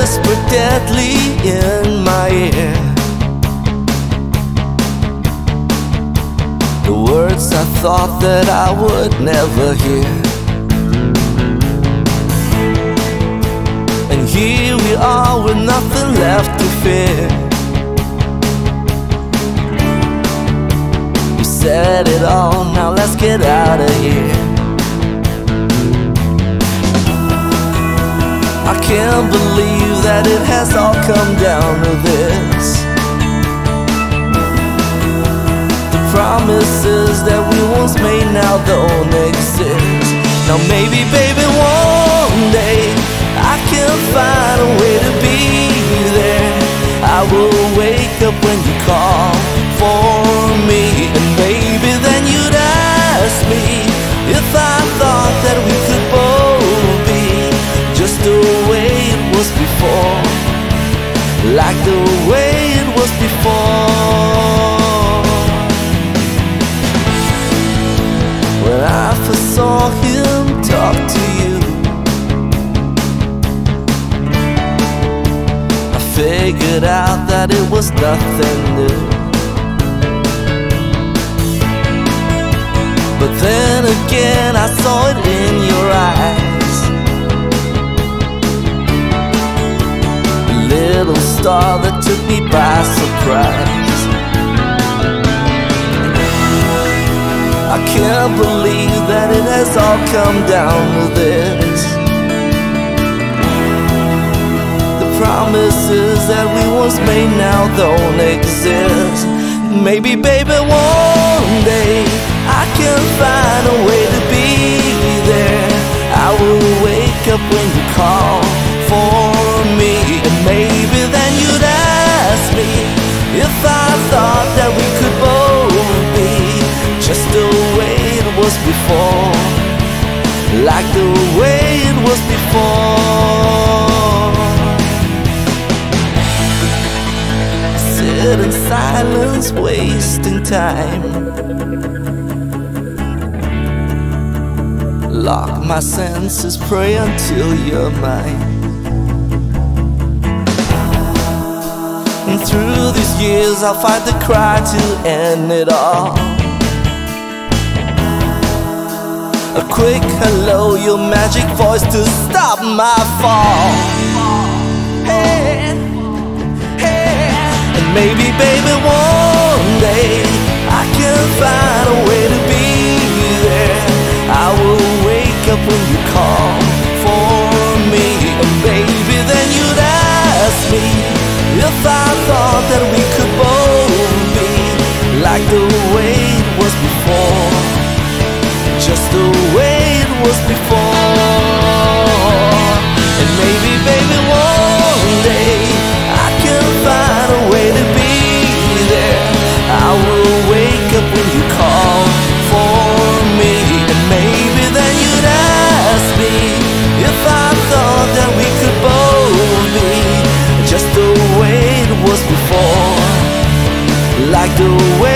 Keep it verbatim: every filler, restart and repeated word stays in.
whisper deadly in my ear, the words I thought that I would never hear. And here we are with nothing left to fear. You said it all, now let's get out of here. I can't believe that it has all come down to this. The promises that we once made now don't exist. Now maybe, baby, one day I can find a way to be there. I will wake up when you call for me, and maybe then you'd ask me if I thought that we could both be just the way it was before, like the way it was before. When I first saw him talk to you, I figured out that it was nothing new. But then again I saw it in your eyes, a little star that took me by surprise. I can't believe that it has all come down to this. The promises that we once made now don't exist. Maybe, baby, one day I can find a way to be there. I will wake up when you call for me, and maybe then you'd ask me if I thought that we could both be just the way it was before, like the way it was before. Sit in silence, wasting time, lock my senses, pray until you're mine. And through these years I'll fight the cry to end it all. A quick hello, your magic voice to stop my fall. Hey, hey. And maybe, baby, one day I can find a way to be there. I will wake up when you call for me, and baby, then you'd ask me if I thought that we could both be like the way it was before, just the way it was before. And maybe, baby, one day I can find a way to be there. I will wake up when you call for me, and maybe then you'd ask me if I thought that we could both be just the way it was before, like the way